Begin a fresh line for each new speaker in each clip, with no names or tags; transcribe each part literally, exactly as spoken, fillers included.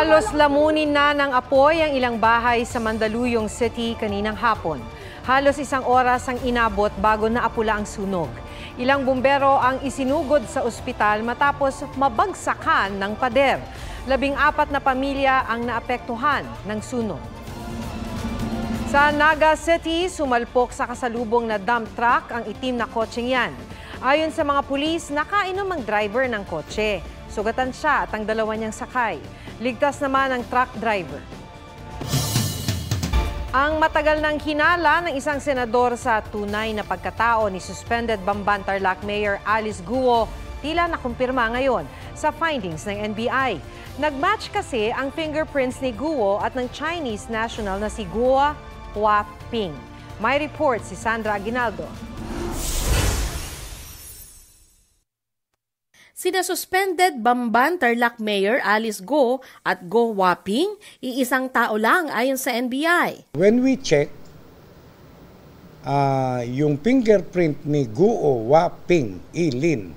Halos lamunin na ng apoy ang ilang bahay sa Mandaluyong City kaninang hapon. Halos isang oras ang inabot bago naapula ang sunog. Ilang bumbero ang isinugod sa ospital matapos mabagsakan ng pader. Labing apat na pamilya ang naapektuhan ng sunog. Sa Naga City, sumalpok sa kasalubong na dump truck ang itim na kotseng yan. Ayon sa mga pulis, nakainom ang driver ng kotse. Sugatan siya at ang dalawa niyang sakay. Ligtas naman ang truck driver. Ang matagal nang hinala ng isang senador sa tunay na pagkatao ni suspended Bamban Tarlac Mayor Alice Guo tila nakumpirma ngayon sa findings ng N B I. Nagmatch kasi ang fingerprints ni Guo at ng Chinese national na si Guo Huaping. May report si Sandra Aguinaldo.
Sina suspended Bamban Tarlac Mayor Alice Guo at Guo Huaping, iisang tao lang ayon sa N B I.
When we check, uh, yung fingerprint ni Guo Huaping, Ilin,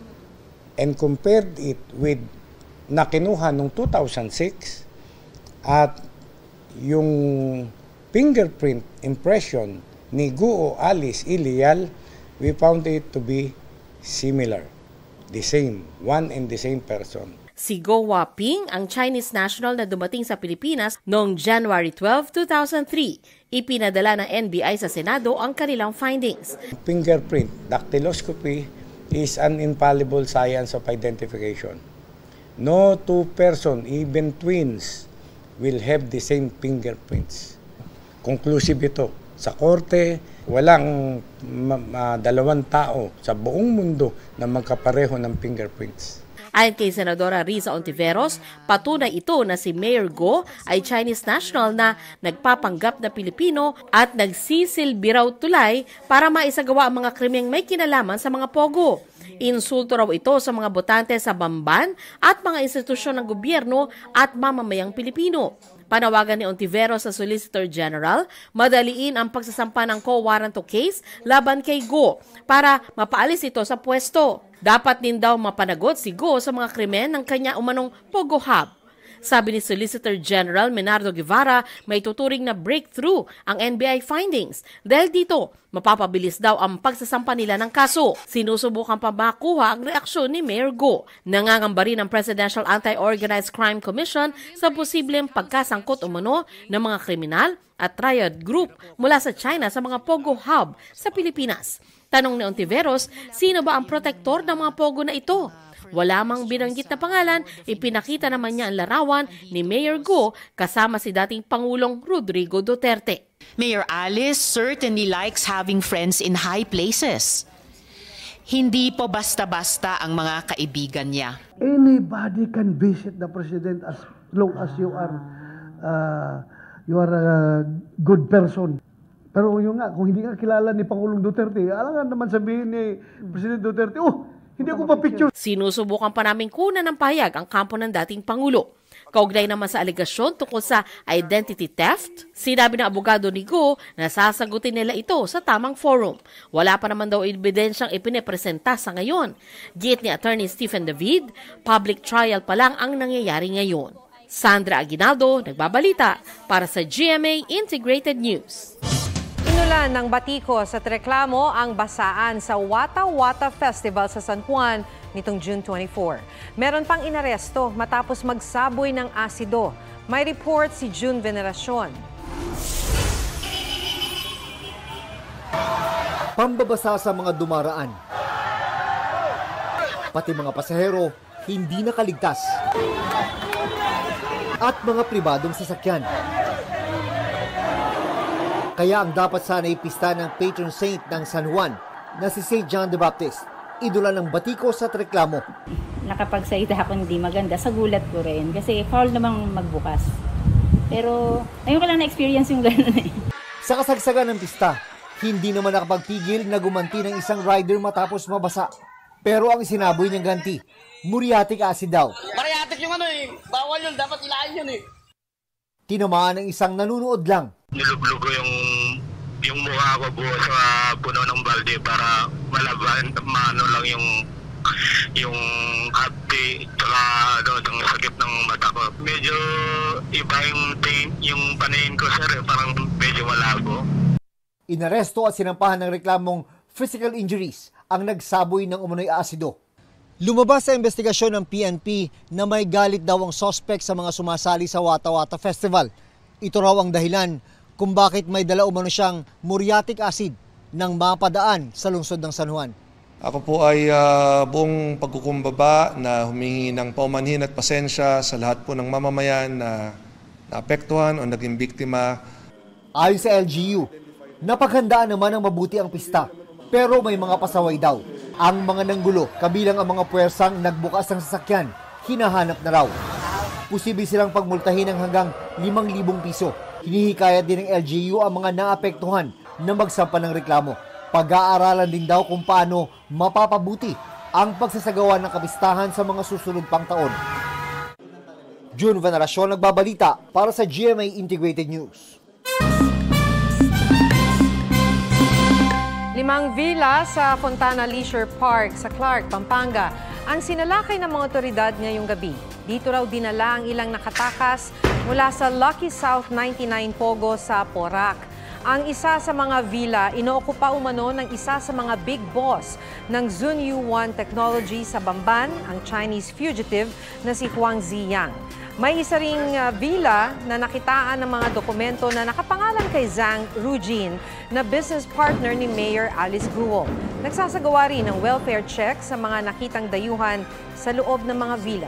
and compared it with na kinuha noong two thousand six at yung fingerprint impression ni Guo Alice Ilial, we found it to be similar. The same, one and the same person.
Si Guo Huaping, ang Chinese national na dumating sa Pilipinas noong January twelfth, two thousand three. Ipinadala ng N B I sa Senado ang kanilang findings.
Fingerprint, dactyloscopy is an infallible science of identification. No two person, even twins, will have the same fingerprints. Conclusive ito. Sa korte, walang uh, dalawang tao sa buong mundo na magkapareho ng fingerprints.
Ayon kay Senadora Riza Ontiveros, patunay ito na si Mayor Guo ay Chinese national na nagpapanggap na Pilipino at nagsisilbi raw tulay para maisagawa ang mga krimeng may kinalaman sa mga pogo. Insulto raw ito sa mga botante sa Bamban at mga institusyon ng gobyerno at mamamayang Pilipino. Panawagan ni Ontiveros sa Solicitor General, madaliin ang pagsasampa ng co-warranto case laban kay Guo para mapaalis ito sa pwesto. Dapat din daw mapanagot si Guo sa mga krimen ng kanya umanong Pogo Hub. Sabi ni Solicitor General Menardo Guevara, may tuturing na breakthrough ang N B I findings. Dahil dito, mapapabilis daw ang pagsasampa nila ng kaso. Sinusubukan pa makuha ang reaksyon ni Mayor Guo. Nangangamba rin ang Presidential Anti-Organized Crime Commission sa posibleng pagkasangkot umano ng mga kriminal at triad group mula sa China sa mga Pogo Hub sa Pilipinas. Tanong ni Ontiveros, sino ba ang protektor ng mga Pogo na ito? Wala mang binanggit na pangalan, ipinakita naman niya ang larawan ni Mayor Guo kasama si dating Pangulong Rodrigo Duterte.
Mayor Alice certainly likes having friends in high places. Hindi po basta-basta ang mga kaibigan niya.
Anybody can visit the president as long as you are uh, you are a good person. Pero yun nga, kung hindi ka kilala ni Pangulong Duterte, alangan naman sabihin ni President Duterte, oh, hindi ako pa-picture.
Sinusubukan pa namin kunan ng pahayag ang kampo ng dating Pangulo. Kaugnay naman sa alegasyon tungkol sa identity theft, sinabi ng abogado ni Guo na sasagutin nila ito sa tamang forum. Wala pa naman daw ebidensyang ipinipresenta sa ngayon. Git ni Attorney Stephen David, public trial pa lang ang nangyayari ngayon. Sandra Aguinaldo, nagbabalita para sa G M A Integrated News.
Inulan ng batiko sa reklamo ang basaan sa Wata Wata Festival sa San Juan nitong June twenty-fourth. Meron pang inaresto matapos magsaboy ng asido. May report si June Veneracion.
Pambabasa sa mga dumaraan. Pati mga pasahero hindi nakaligtas. At mga pribadong sasakyan. Kaya ang dapat sana'y pista ng patron saint ng San Juan na si Saint John the Baptist, idula ng batiko sa reklamo.
Nakapagsalita ako hindi maganda, sa gulat ko rin kasi foul namang magbukas. Pero ngayon ko lang na-experience yung gano'n eh.
Sa kasagsagan ng pista, hindi naman nakapagpigil na gumanti ng isang rider matapos mabasa. Pero ang isinaboy niyang ganti, muriatic acid daw.
Muriatic yung ano eh, bawal yun, dapat ilain yun eh.
Tinamaan ng isang nanunood lang.
Niluglugo yung yung mukha ko buo sa puno ng balde para malaban, maano lang yung yung puti, tsaka ano, ang sakit ng mata ko. Medyo iba yung, tingin- yung paningin ko, sir, eh, parang medyo malabo.
Inaresto at sinampahan ng reklamong physical injuries ang nagsaboy ng umunoy asido. Lumabas sa investigasyon ng P N P na may galit daw ang suspect sa mga sumasali sa Wata Wata Festival. Ito raw ang dahilan kung bakit may dala umano siyang muriatic acid nang mapadaan sa lungsod ng San Juan.
Ako po ay uh, buong pagkukumbaba na humingi ng paumanhin at pasensya sa lahat po ng mamamayan na naapektuhan o naging biktima.
Ayon sa L G U, napaghandaan naman ng mabuti ang pista, pero may mga pasaway daw. Ang mga nanggulo, kabilang ang mga puwersang nagbukas ng sasakyan, hinahanap na raw. Posible silang pagmultahin ng hanggang limang libong piso. Hinihikayat din ng L G U ang mga naapektuhan na magsampa ng reklamo. Pag-aaralan din daw kung paano mapapabuti ang pagsasagawa ng kapistahan sa mga susunod pang taon. June Veneracion nagbabalita para sa G M A Integrated News.
Limang villa sa Fontana Leisure Park sa Clark, Pampanga ang sinalakay ng mga otoridad ngayong gabi. Dito raw dinala ang ilang nakatakas mula sa Lucky South ninety-nine Pogo sa Porac. Ang isa sa mga villa, inookupa umano ng isa sa mga big boss ng Zunyu One Technology sa Bamban, ang Chinese fugitive na si Huang Ziyang. May isa ring uh, villa na nakitaan ng mga dokumento na nakapangalan kay Zhang Rujin na business partner ni Mayor Alice Guo. Nagsasagawa rin ng welfare check sa mga nakitang dayuhan sa loob ng mga villa.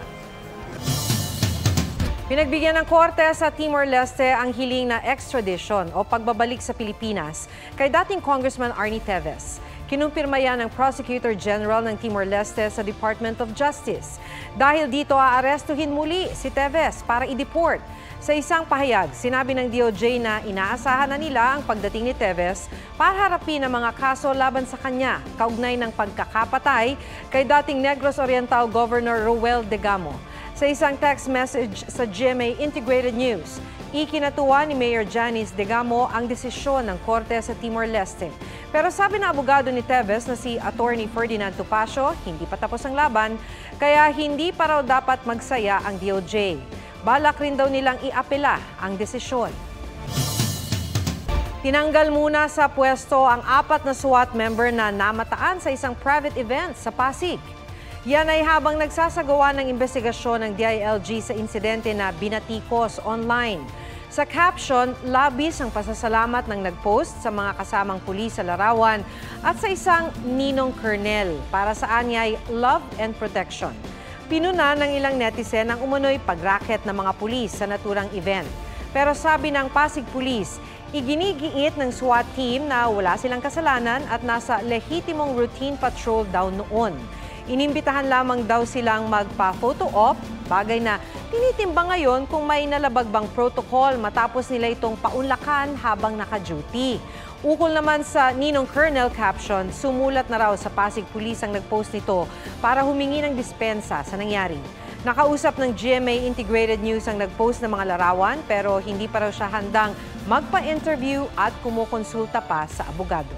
Pinagbigyan ng korte sa Timor-Leste ang hiling na extradition o pagbabalik sa Pilipinas kay dating Congressman Arnie Teves. Kinumpirma yan ng Prosecutor General ng Timor-Leste sa Department of Justice. Dahil dito, aarestuhin muli si Teves para i-deport. Sa isang pahayag, sinabi ng D O J na inaasahan na nila ang pagdating ni Teves para harapin ang mga kaso laban sa kanya, kaugnay ng pagkakapatay kay dating Negros Oriental Governor Roel Degamo. Sa isang text message sa G M A Integrated News, ikinatuwa ni Mayor Janice Degamo ang desisyon ng korte sa Timor-Leste. Pero sabi ng abogado ni Teves na si Attorney Ferdinand Topacio, hindi pa tapos ang laban, kaya hindi pa raw dapat magsaya ang D O J. Balak rin daw nilang iapela ang desisyon. Tinanggal muna sa pwesto ang apat na SWAT member na namataan sa isang private event sa Pasig. Yan ay habang nagsasagawa ng investigasyon ng D I L G sa insidente na binatikos online. Sa caption, labis ang pasasalamat ng nagpost sa mga kasamang pulis sa larawan at sa isang ninong colonel para sa anyay love and protection. Pinuna ng ilang netizen ang umunoy pagraket ng mga pulis sa naturang event. Pero sabi ng Pasig Police, iginigiit ng SWAT team na wala silang kasalanan at nasa lehitimong routine patrol daw noon. Inimbitahan lamang daw silang magpa-photo op, bagay na tinitimba ngayon kung may nalabag bang protocol matapos nila itong paunlakan habang naka-duty. Ukol naman sa Ninong Colonel caption, sumulat na raw sa Pasig Police ang nagpost nito para humingi ng dispensa sa nangyari. Nakausap ng G M A Integrated News ang nagpost ng mga larawan pero hindi pa raw siya handang magpa-interview at kumukonsulta pa sa abogado.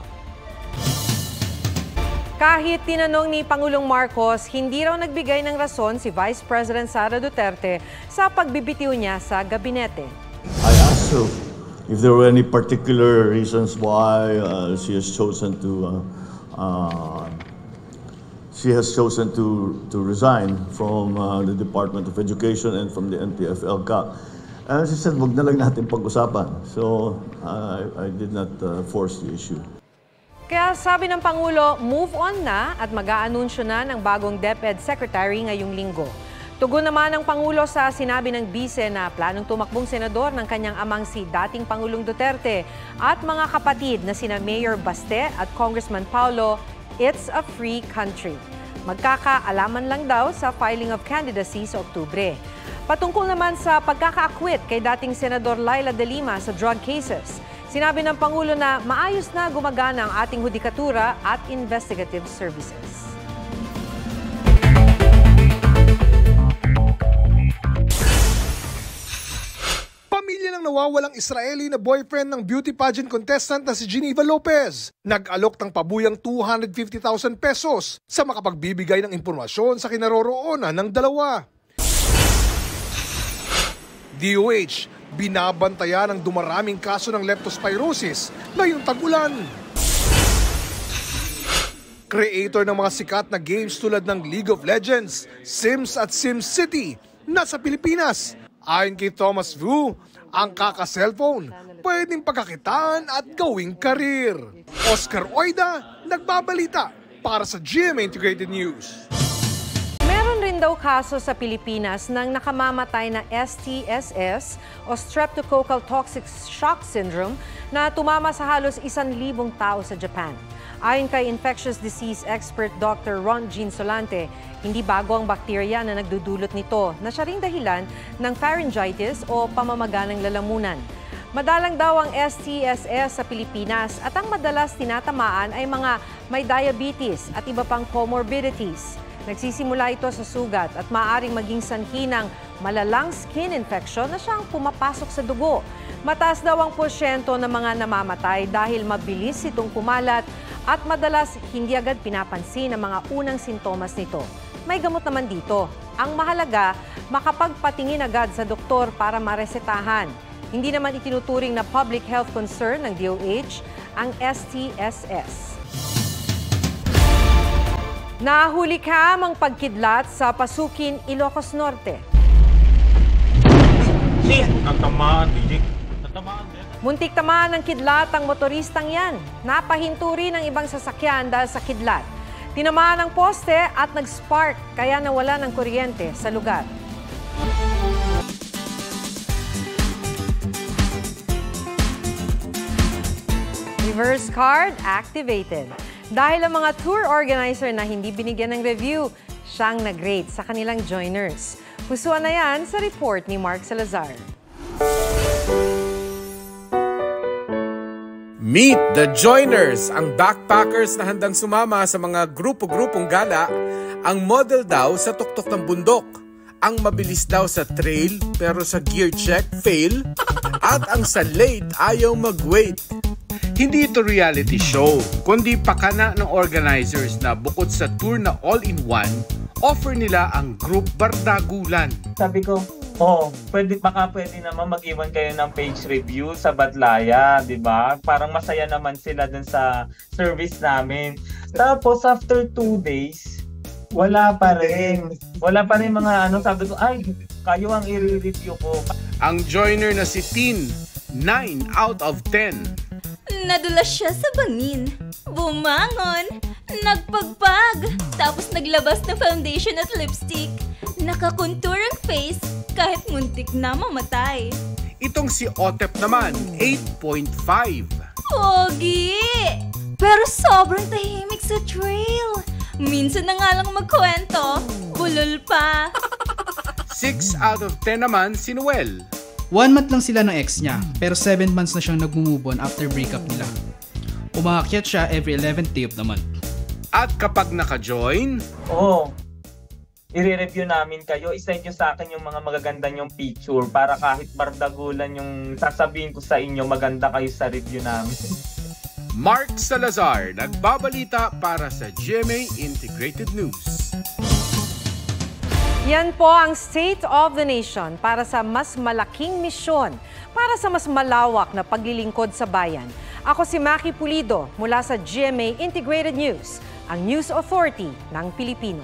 Kahit tinanong ni Pangulong Marcos, hindi raw nagbigay ng rason si Vice President Sara Duterte sa pagbibitiw niya sa gabinete.
I asked her if there were any particular reasons why uh, she has chosen to uh, uh, she has chosen to to resign from uh, the Department of Education and from the N T F L C A. And she said, wag na lang natin pag-usapan. So uh, I, I did not uh, force the issue.
Kaya sabi ng Pangulo, move on na at mag-aanunsyo na ng bagong DepEd Secretary ngayong linggo. Tugon naman ng Pangulo sa sinabi ng Bise na planong tumakbong senador ng kanyang amang si dating Pangulong Duterte at mga kapatid na sina Mayor Baste at Congressman Paulo, it's a free country. Magkakaalaman lang daw sa filing of candidacy sa Oktubre. Patungkol naman sa pagkaka-acquit kay dating Senador Laila De Lima sa drug cases, sinabi ng Pangulo na maayos na gumagana ang ating hudikatura at investigative services.
Pamilya ng nawawalang Israeli na boyfriend ng beauty pageant contestant na si Geneva Lopez. Nag-alok ng pabuyang two hundred fifty thousand pesos sa makapagbibigay ng impormasyon sa kinaroroonan ng dalawa. D O H, binabantayan ang dumaraming kaso ng leptospirosis ngayong tag-ulan. Creator ng mga sikat na games tulad ng League of Legends, Sims at SimCity, nasa Pilipinas. Ayon kay Thomas Vu, ang kaka-cellphone pwedeng pagkakitaan at gawing karir. Oscar Oida, nagbabalita para sa G M A Integrated News.
Meron rin daw kaso sa Pilipinas ng nakamamatay na S T S S o Streptococcal Toxic Shock Syndrome na tumama sa halos isang libong tao sa Japan. Ayon kay infectious disease expert Doctor Ron Jean Solante, hindi bago ang bakterya na nagdudulot nito na siya ring dahilan ng pharyngitis o pamamaga ng lalamunan. Madalang daw ang S T S S sa Pilipinas at ang madalas tinatamaan ay mga may diabetes at iba pang comorbidities. Nagsisimula ito sa sugat at maaaring maging sanhi ng malalang skin infection na siyang pumapasok sa dugo. Mataas daw ang porsyento ng mga namamatay dahil mabilis itong kumalat at madalas hindi agad pinapansin ang mga unang sintomas nito. May gamot naman dito. Ang mahalaga, makapagpatingin agad sa doktor para maresetahan. Hindi naman itinuturing na public health concern ng D O H ang S T S S. Nahuli ka mang pagkidlat sa Pasukin, Ilocos Norte.
Natamaan, Didik. Natamaan din.
Muntik tamaan ng kidlat ang motoristang yan. Napahinto rin ang ibang sasakyan dahil sa kidlat. Tinamaan ng poste at nag-spark kaya nawala ng kuryente sa lugar. Reverse card activated. Dahil ang mga tour organizer na hindi binigyan ng review, siyang nag-rate sa kanilang joiners. Pusuan na yan sa report ni Mark Salazar.
Meet the Joiners, ang backpackers na handang sumama sa mga grupo-grupong gala. Ang model daw sa tuktok ng bundok. Ang mabilis daw sa trail pero sa gear check, fail. At ang sa late, ayaw mag-wait.
Hindi ito reality show, kundi pakana ng organizers na bukod sa tour na all-in-one, offer nila ang group bardagulan.
Sabi ko, oh, pwede, baka pwede naman mag-iwan kayo ng page review sa Badlaya, di ba? Parang masaya naman sila dun sa service namin. Tapos after two days, wala pa rin. Wala pa rin mga ano, sabi ko, ay, kayo ang i-review ko.
Ang joiner na si Tin, nine out of ten.
Nadulas siya sa bangin, bumangon, nagpagpag, tapos naglabas ng foundation at lipstick. Nakakontour ang face kahit muntik na mamatay.
Itong si Otep naman, eight point five.
Pogi! Pero sobrang tahimik sa trail. Minsan na nga lang magkwento, bulol pa.
six out of ten naman si Noel.
One month lang sila ng ex niya, pero seven months na siyang nag-move on after breakup nila. Umaakyat siya every eleventh day of the month.
At kapag naka-join,
Oo. Oh, i-review namin kayo. I-send nyo sa akin yung mga magaganda nyong picture para kahit bardagulan yung sasabihin ko sa inyo, maganda kayo sa review namin.
Mark Salazar, nagbabalita para sa G M A Integrated News.
Yan po ang State of the Nation para sa mas malaking misyon, para sa mas malawak na paglilingkod sa bayan. Ako si Maki Pulido mula sa G M A Integrated News, ang News Authority ng Pilipino.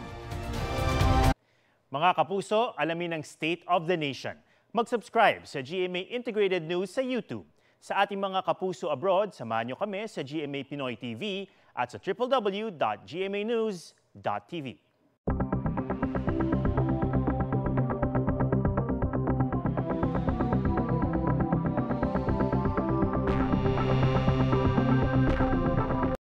Mga kapuso, alamin ang State of the Nation. Mag-subscribe sa G M A Integrated News sa YouTube. Sa ating mga kapuso abroad, samahan nyo kami sa G M A Pinoy T V at sa w w w dot g m a news dot t v.